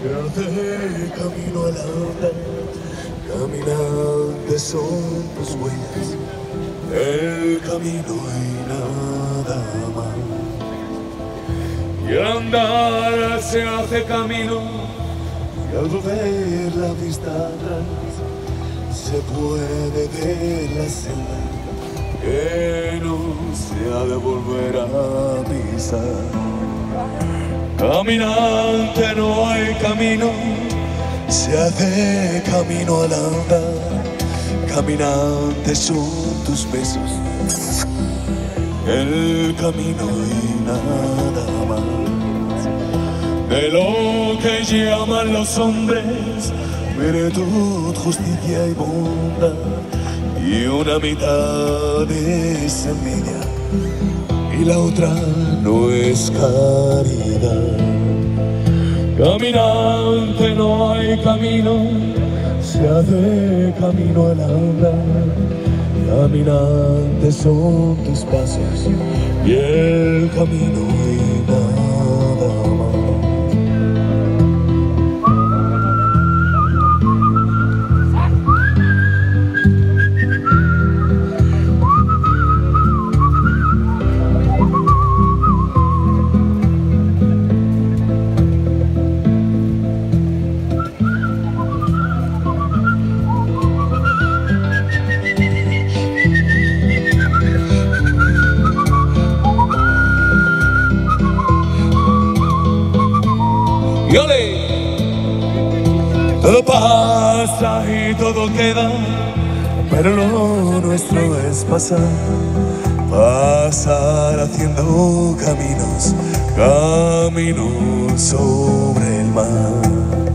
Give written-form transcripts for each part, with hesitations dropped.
Se hace camino al andar, caminantes son tus huellas, el camino y nada más. Y al andar se hace camino, y al volver la vista atrás, se puede ver la senda que no se ha de volver a pisar. Caminante no hay camino, se hace camino al andar. Caminantes son tus besos, el camino y nada más. De lo que llaman los hombres virtud, justicia y bondad, y una mitad es envidia y la otra no es caridad. Caminante no hay camino, se hace camino al andar. Caminantes son tus pasos y el camino y nada más. Todo pasa y todo queda, pero lo nuestro es pasar, pasar haciendo caminos, caminos sobre el mar.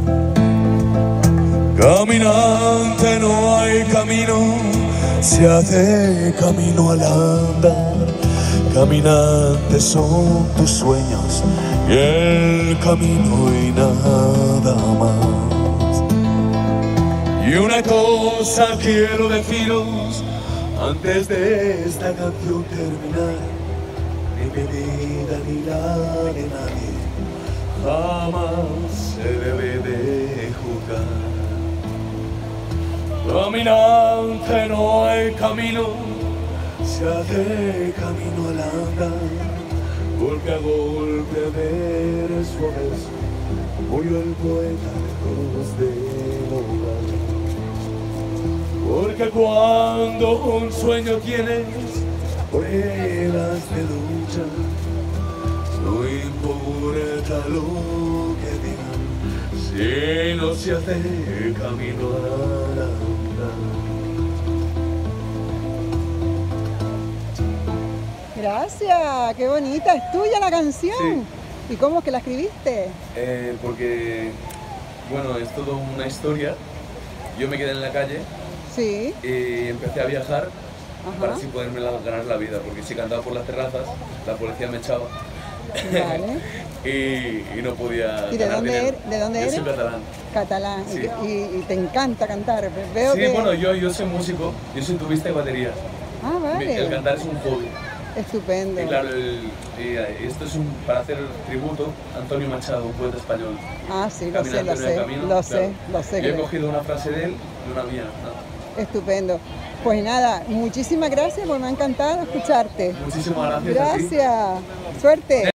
Caminante no hay camino, se hace camino al andar. Caminantes son tus sueños y el camino y nada más. Y una cosa quiero deciros antes de esta canción terminar: ni mi vida ni la de nadie jamás se debe de juzgar. Caminante no hay camino, se hace camino al andar. Golpe a golpe, verso a verso, murió el poeta lejos del hogar. Porque cuando un sueño tienes, pruebas de lucha, no importa lo que digan, si no se hace camino al andar. Gracias, qué bonita, es tuya la canción. Sí. ¿Y cómo es que la escribiste? Porque, bueno, es toda una historia. Yo me quedé en la calle. Sí. Y empecé a viajar. Ajá. Para así poderme ganar la vida, porque si cantaba por las terrazas, la policía me echaba. Vale. y no podía. ¿Y de dónde eres? Yo soy catalán. Catalán. Sí. Y te encanta cantar. Veo sí, que... bueno, yo soy músico, yo soy tubista y batería. Ah, vale. El cantar es un hobby. Estupendo. Y claro, esto es para hacer tributo a Antonio Machado, un poeta español. Ah, sí, lo sé. Yo he cogido una frase de él y una mía. ¿No? Estupendo. Pues nada, muchísimas gracias, porque me ha encantado escucharte. Muchísimas gracias. Gracias. Suerte.